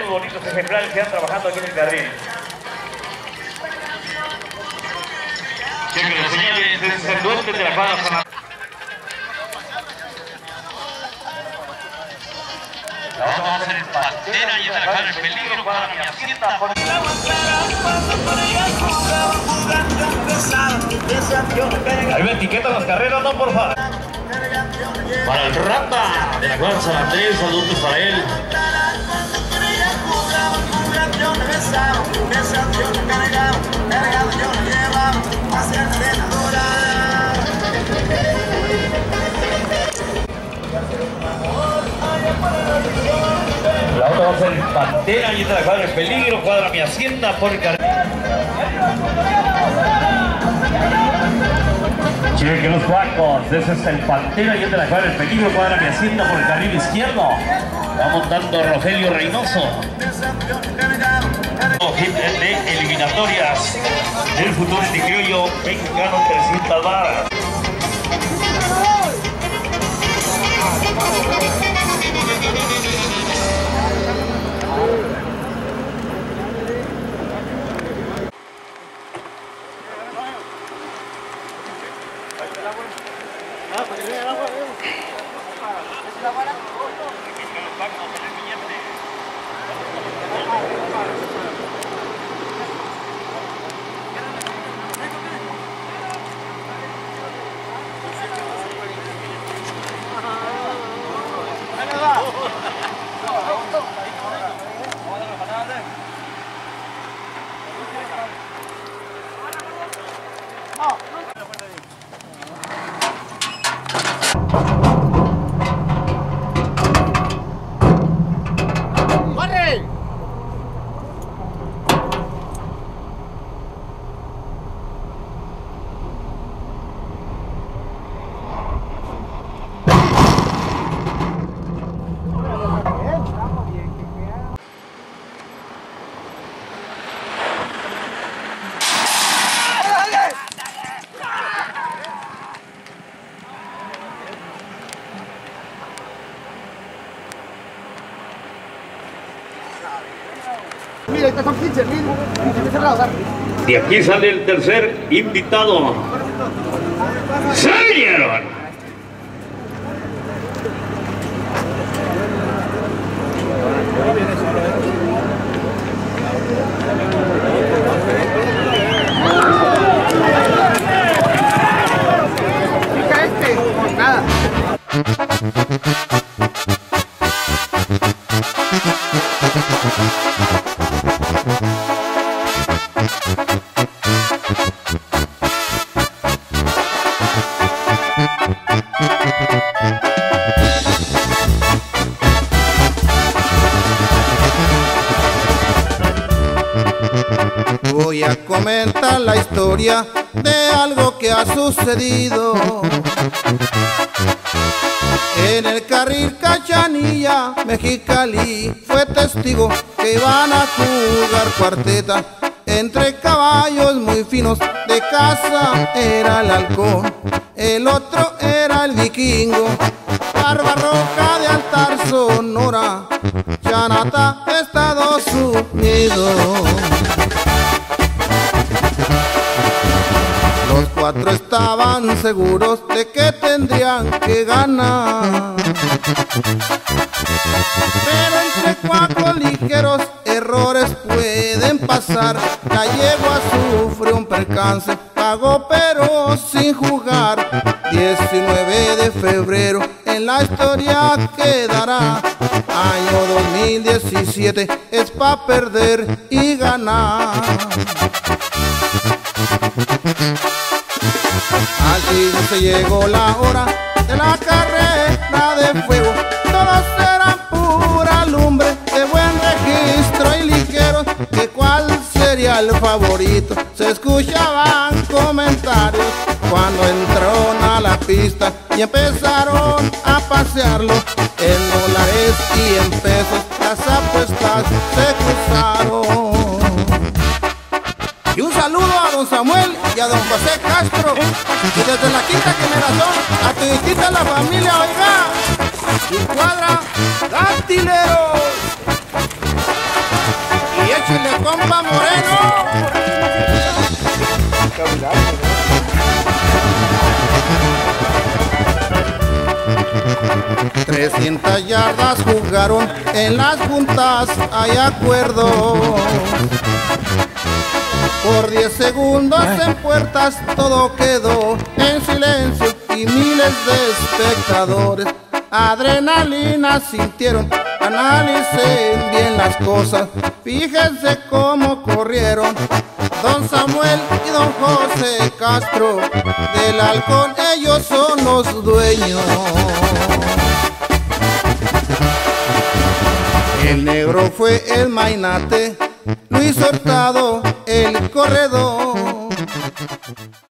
bonitos ejemplares que están trabajando aquí en el carril. Chequen, señores, ese es el duende de la cuadra San Andrés. Vamos a hacer el Pantera y en la cuadra El Peligro, cuadra Mi Hacienda. Ahí me etiquetan las carreras, no, por favor. Para el Rata de la cuadra San Andrés, saludos para él. La otra va a ser el Pantera y esta la cuadra El Peligro, cuadra Mi Hacienda por el carril. Chequen los cuacos, ese es el Pantera y esta la cuadra El Peligro, cuadra Mi Hacienda por el carril izquierdo. Va montando Rogelio Reynoso. Hit de eliminatorias del futuro criollo mexicano 300 varas. Mira, estos son 15.000. Y aquí sale el tercer invitado. ¡Se vinieron! Por nada. Voy a comentar la historia de algo que ha sucedido en el carril Cachanilla, Mexicali. Fue testigo que iban a jugar cuarteta entre caballos muy finos. De casa era el halcón, el otro era el vikingo. Barbarroja de Altar, Sonora, Chanata, Estados Unidos. Los cuatro estaban seguros de que tendrían que ganar, pero entre cuatro ligeros errores pueden pasar. La yegua sufrió un percance, pagó pero sin jugar. 19 de febrero en la historia quedará. Año 2017 es pa' perder y ganar. Así se llegó la hora de la carrera de fuego. Todos eran pura lumbre, de buen registro y ligeros. Que cuál sería el favorito, se escuchaban comentarios cuando entraron a la pista y empezaron a pasearlo. En dólares y en pesos las apuestas se cruzaron. Y un saludo a don Samuel y a don José Castro. Y desde la quinta generación a toditita la familia, oiga, y cuadra Dactileros. Échale, compa Moreno. 300 yardas jugaron, en las juntas hay acuerdo. Por 10 segundos en puertas todo quedó en silencio y miles de espectadores adrenalina sintieron. Analicen bien las cosas, fíjense cómo corrieron don Samuel y don José Castro. Del Halcón ellos son los dueños. El negro fue el mainate, Luis Hurtado el corredor.